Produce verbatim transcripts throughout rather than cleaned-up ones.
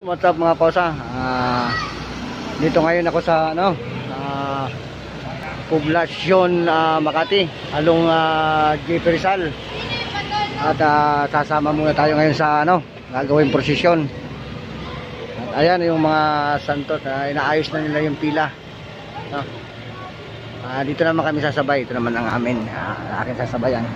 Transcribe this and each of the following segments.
What's up mga kosa? Uh, dito ngayon ako sa ano, uh, Poblasyon uh, Makati, along uh, J P Rizal. At uh, sasama muna tayo ngayon sa ano, gagawin prosesyon. At ayan yung mga santos, uh, inaayos na nila yung pila. No? Uh, dito naman kami sasabay, ito naman ang amin, uh, aking sasabayan.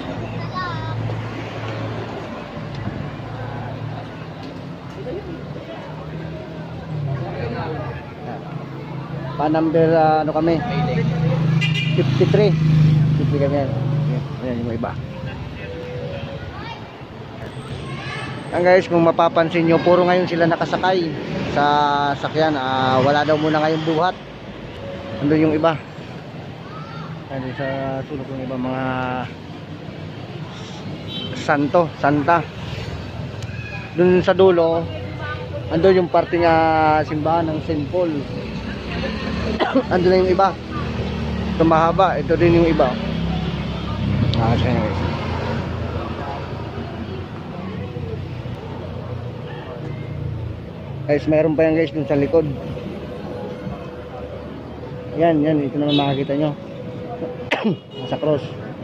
Pa number uh, ano kami fifty-three fifty kami yan. Ayan yung iba. Yan guys, kung mapapansin nyo, puro ngayon sila nakasakay sa sakyan. uh, wala daw muna ngayong buhat. Andun yung iba. Andun sa sulok yung iba mga santo, santa. Dun sa dulo andun yung parte nga simbahan ng Saint Paul. Ando na yung iba. Ito mahaba, ito din yung iba. Ah, siya guys. Guys, meron pa yan guys dun sa likod. Yan, yan, ito naman makikita nyo. Nasa cross.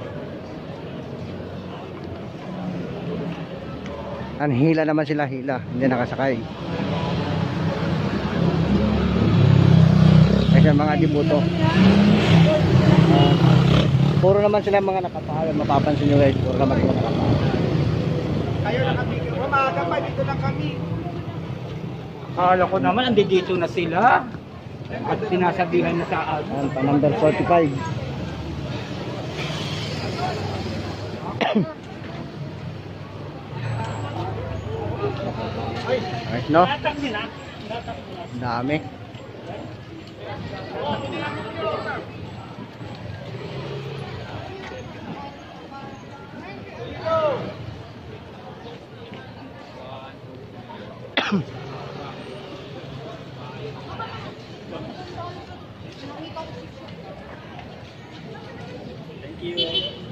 An hila naman sila, hila, hindi nakasakay. Kasi mga dibuto, uh, puro naman sila mga nakapahal. Mapapansin nyo guys, puro naman sila nakapahal. Kayo nakapigil, umaga pa, dito lang kami. Akala ko naman, andi dito na sila. At sinasabihan na sa akin. Ayan, pa number forty-five. Ayos no? Dami. Thank you.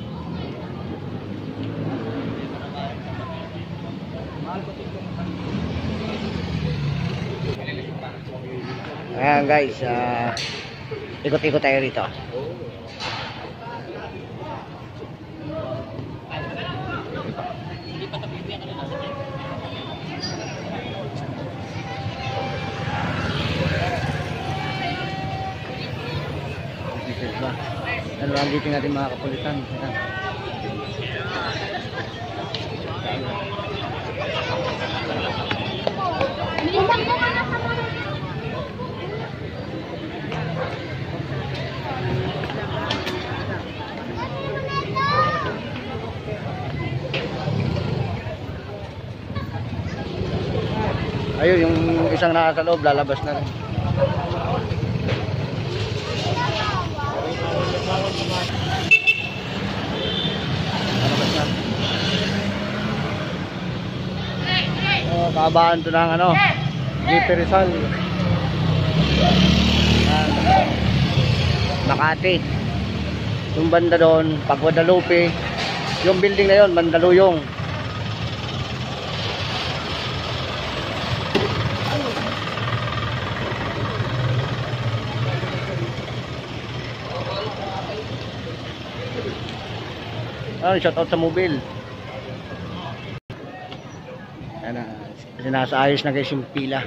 Ayan guys, uh, ikot-ikot tayo rito. Ano lang dito natin mga kapulitan. Ayan. Ayun, yung isang nasa loob, lalabas na rin. Lalabas na. Oh, kaabaan ito ng ano, J P Rizal. Makati. Yung banda doon, pag Guadalupe, yung building na yun, Mandaluyong. Ah, shout out sa mobile. Ayan na, sinasaayos na guys yung pila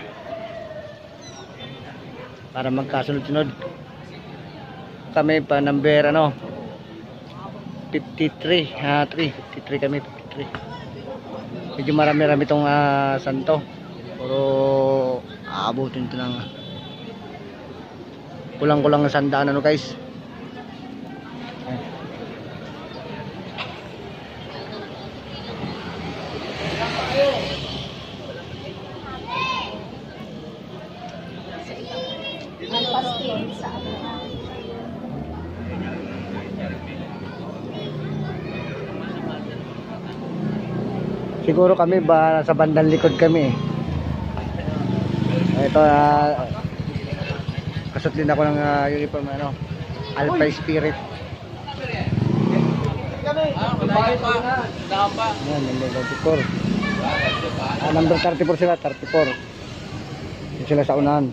para magkasunod-sunod. Kami pa number ano fifty-three, ha, three, fifty-three kami, fifty-three. Medyo marami-rami tong uh, santo. Pero aabutin ito ng kulang-kulang na sandaan ano guys. Siguro kami ba sa bandang likod kami. Ito uh, kasutlin ako ng uh, uniform ano, Alpha Spirit. Yan, number thirty-four. Ah, number thirty-four sila, thirty-four. Dito sila sa unahan.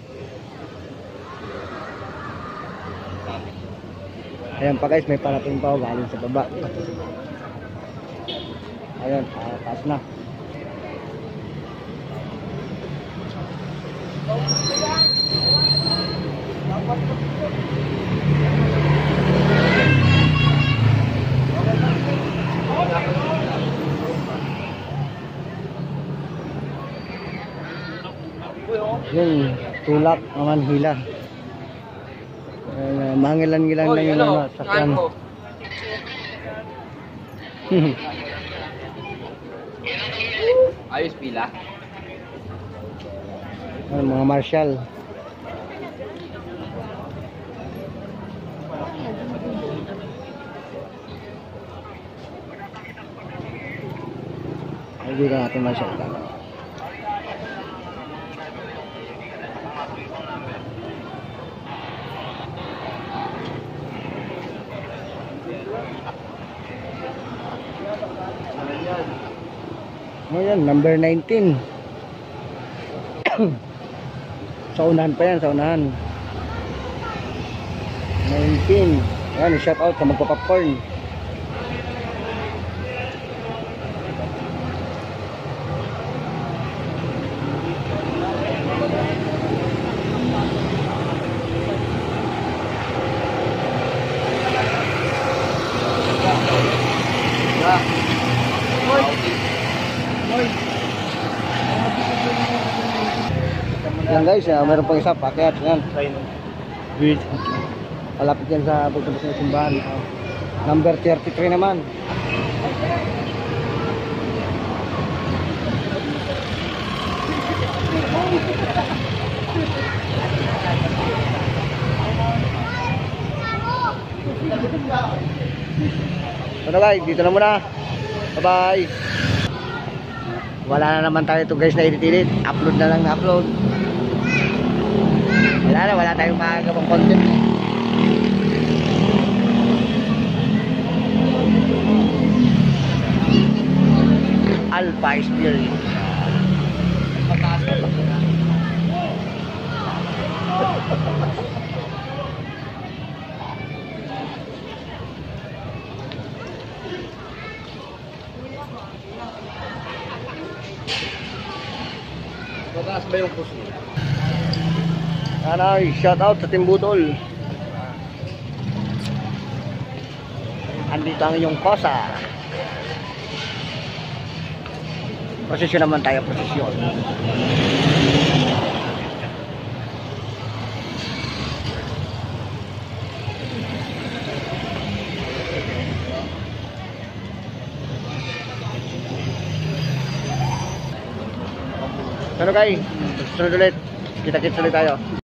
Ayan pa guys, may parating pa galing sa baba. Ayan, ah, taas na. Yung tulak naman hila. Uh, mangilan-ngilan lang yung ano, sakyan. Ayos pila. Ano, mga marshal. Ay, dito natin marshal. Ayan, number nineteen. Sa unahan pa yan, sa unahan. nineteen. Ayan, shout out sa magpa-popcorn. Yan guys, uh, meron pang isa, packet. Yan. Malapit yan sa pagtapos ng simbahan. Uh, number thirty-three naman. So guys, dito na muna. Bye bye. Wala na naman tayo ito guys na edit-edit. Upload na lang na upload. Wala na, wala tayong magagawang content. Alpha Experience. Mataas ba yung puso? Anay, shout out sa Team Budol. Andito ang inyong kosa. Prosesyon naman tayo, prosesyon. Ano guys? Susunod ulit. Kita-kits ulit tayo.